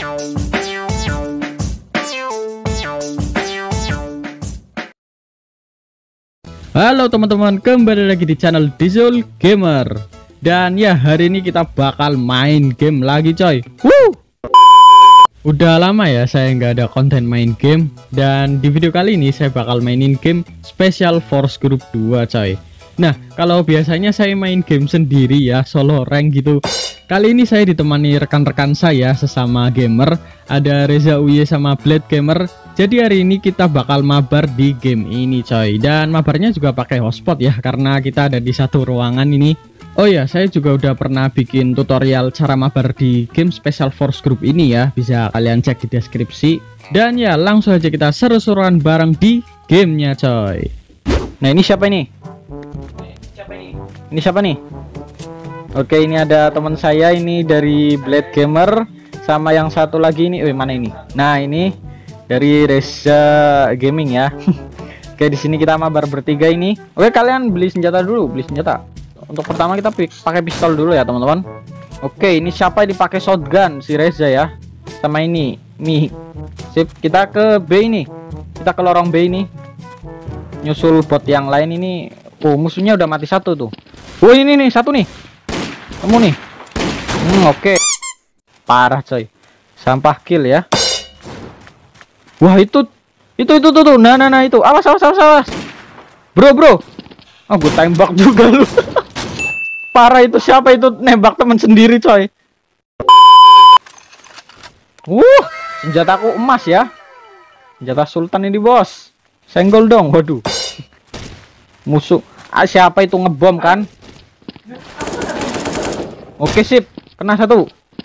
Halo teman-teman, kembali lagi di channel Dizul Gamer. Dan ya, hari ini kita bakal main game lagi coy. Udah lama ya saya nggak ada konten main game. Dan di video kali ini saya bakal mainin game Special Force Group 2 coy. Nah, kalau biasanya saya main game sendiri ya, solo rank gitu. Kali ini saya ditemani rekan-rekan saya sesama gamer. Ada Reza Uye sama Blade Gamer. Jadi hari ini kita bakal mabar di game ini coy. Dan mabarnya juga pakai hotspot ya, karena kita ada di satu ruangan ini. Oh ya, saya juga udah pernah bikin tutorial cara mabar di game Special Force Group ini ya. Bisa kalian cek di deskripsi. Dan ya, langsung aja kita seru-seruan bareng di gamenya coy. Nah, ini siapa ini? Ini siapa nih? Oke, ini ada teman saya ini dari Blade Gamer. Sama yang satu lagi ini, mana ini? Nah, ini dari Reza Gaming ya. Oke, di sini kita mabar bertiga ini. Oke, kalian beli senjata dulu, beli senjata. Untuk pertama kita pakai pistol dulu ya, teman-teman. Oke, ini siapa yang dipakai shotgun? Si Reza ya. Sama ini, nih. Sip, kita ke B ini. Kita ke lorong B ini. Nyusul bot yang lain ini. Oh, musuhnya udah mati satu tuh. Oh, ini nih, satu nih. Temu nih. Oke. Parah coy. Sampah kill ya. Wah, itu tuh. Nah, itu. Awas. Bro. Oh, gue tembak juga lu. Parah, itu siapa itu nembak teman sendiri, coy. Senjataku emas ya. Senjata Sultan ini, Bos. Senggol dong. Waduh. Musuh. Siapa itu ngebom kan? Oke, sip. Kena satu.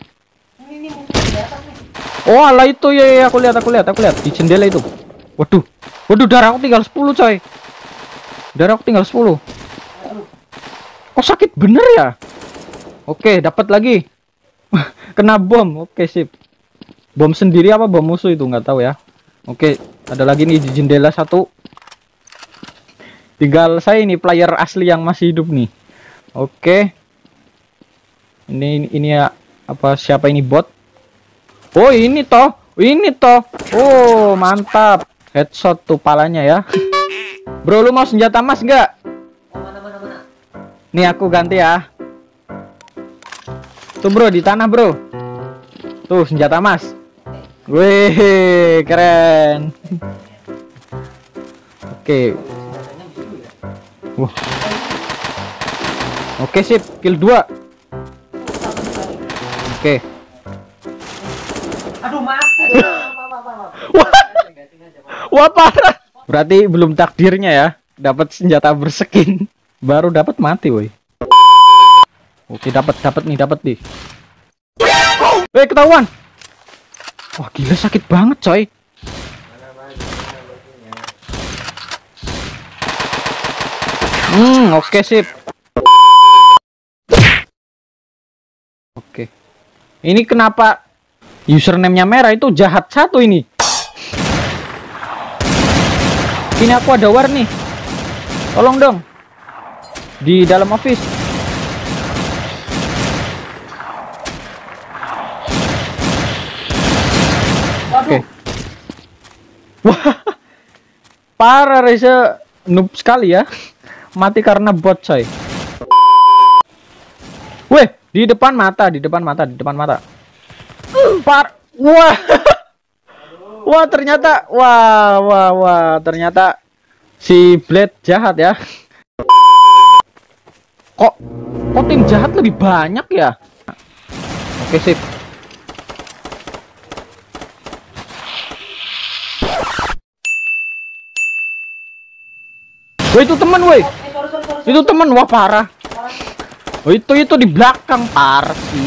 Oh, alah itu ya, aku lihat di jendela itu. Waduh, darah aku tinggal 10 coy. Darah aku tinggal 10. Kok sakit bener ya? Oke, dapat lagi. Kena bom. Oke, sip. Bom sendiri apa bom musuh itu nggak tahu ya. Oke, ada lagi nih di jendela satu. Tinggal saya ini player asli yang masih hidup nih. Oke. Ini ya, apa siapa ini bot? Oh, ini toh. Oh, mantap. Headshot tuh palanya ya. Bro, lu mau senjata emas nggak? Mana. Nih, aku ganti ya. Tuh, bro, di tanah, bro. Tuh, senjata emas. Wih, keren. Oke. Oke, sip. Kill 2. Oke. Aduh, maaf. Wah, parah. Berarti belum takdirnya ya, dapat senjata berskin, baru dapat mati, woi. Oke, dapat nih. Ketahuan. Wah, gila sakit banget, coy. Oke, sip. Oke. Ini kenapa username-nya merah? Itu jahat satu ini. Ini aku ada war nih. Tolong dong. Di dalam office. Oke. Wah. Parah, Reza. Noob sekali ya. Mati karena bot, coy. Weh, di depan mata. Wah. Wah, ternyata ternyata si Blade jahat ya. Kok tim jahat lebih banyak ya? Oke, sip. Woi, itu teman, woi. Itu teman, wah parah. Oh, itu di belakang, parah sih.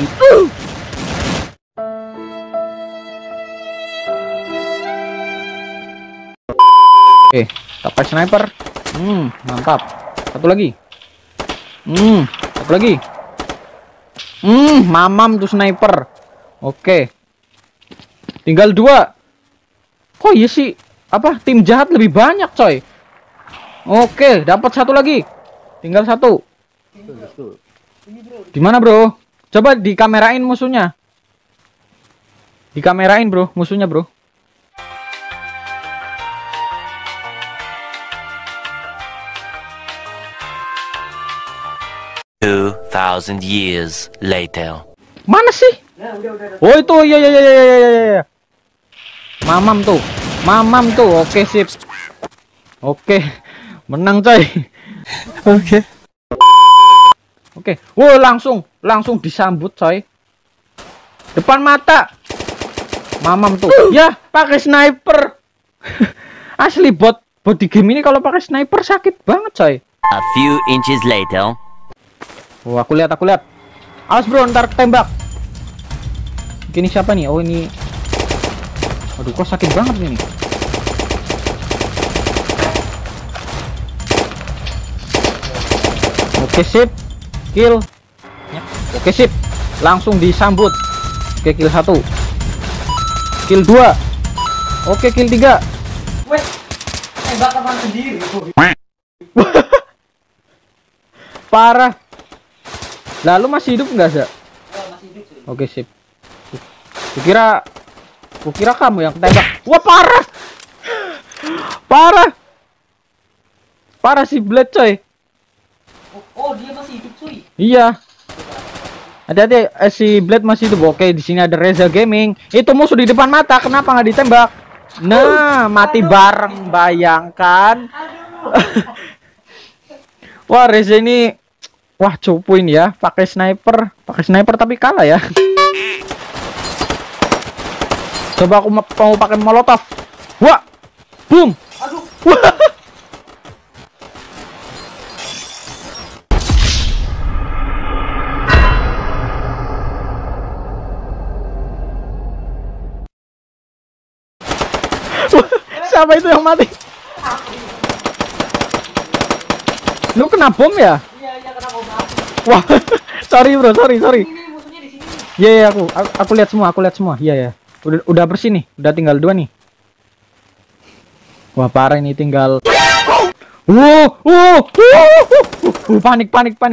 Oke, dapat sniper. Mantap. Satu lagi. Mamam tuh sniper. Oke. Tinggal 2. Kok iya sih? Apa tim jahat lebih banyak, coy? Oke, dapat satu lagi. Tinggal 1. Di mana, bro? Coba dikamerain musuhnya. Dikamerain bro, musuhnya bro. Thousand years later. Mana sih? Oh itu, iya. Mamam tuh. Oke sip. Oke, menang coy. Oke. Wow, langsung disambut coy. Depan mata. Mamam tuh. Ya, pakai sniper. Asli bot di game ini kalau pakai sniper sakit banget coy. A few inches later. Oh, aku lihat. Awas bro, ntar tembak. Ini siapa nih? Oh ini. Aduh, kok sakit banget ini. Oke sip, kill. Oke sip, langsung disambut. Oke kill 1, kill 2, oke kill 3. Weh, tembak teman sendiri. Parah. Lalu masih hidup nggak sih? Masih hidup cuy. Oke sip. Kukira kamu yang tembak. Wah parah si Blade coy. Oh, dia masih hidup cuy. Iya. Hati-hati, si Blade masih hidup. Oke, di sini ada Reza Gaming. Itu musuh di depan mata. Kenapa nggak ditembak? Nah, mati bareng. Bayangkan. Wah, Reza ini, wah cupuin ya. Pakai sniper tapi kalah ya. Coba aku mau pakai molotov. Wah, boom. Aduh. Siapa itu yang mati? Lu kena bom ya? Iya, kena bom aku. Wah, sorry bro, sorry. Ini musuhnya di sini. Iya, aku lihat semua. Iya. Udah bersih nih, udah tinggal 2 nih. Wah, parah ini tinggal. Panik.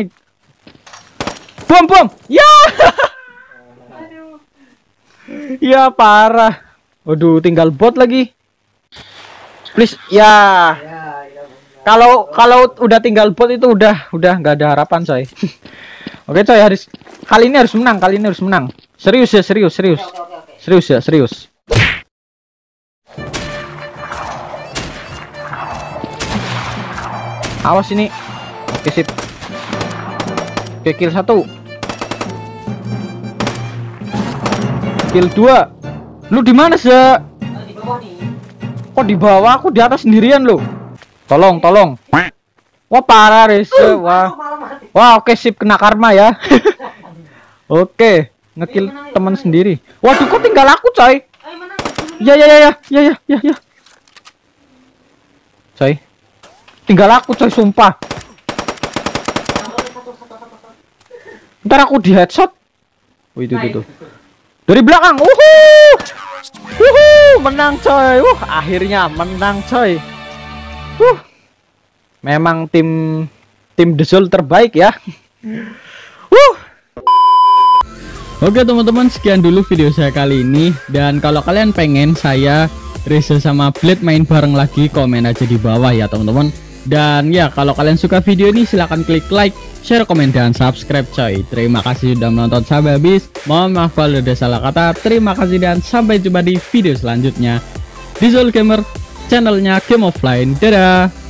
Bom. Ya. Aduh. Ya parah. Waduh, tinggal bot lagi. Please, ya. Kalau udah tinggal bot itu udah nggak ada harapan coy. Oke coy, kali ini harus menang. Serius ya, serius. Oke. Serius. Awas ini. Oke sip. Oke kill 1. Kill 2. Lu di mana sih? Di bawah nih. Kok di bawah, aku di atas sendirian lo. Tolong. Wah parah Reza. Wah oke sip, kena karma ya. Oke, ngekill teman sendiri. Waduh, kok tinggal aku coy. Ayo menang. Ya. Coy. Tinggal aku coy, sumpah. Ntar aku di headshot. Oh itu. Dari belakang. Menang coy. Akhirnya menang coy. Memang tim The Zone terbaik ya. Oke teman-teman, sekian dulu video saya kali ini. Dan kalau kalian pengen saya, Reza sama Blade main bareng lagi, komen aja di bawah ya teman-teman. Dan ya, kalau kalian suka video ini silahkan klik like, share, komen, dan subscribe coy. Terima kasih sudah menonton sampai habis. Mohon maaf kalau ada salah kata. Terima kasih dan sampai jumpa di video selanjutnya di Zone Gamer, channelnya Game Offline. Dadah.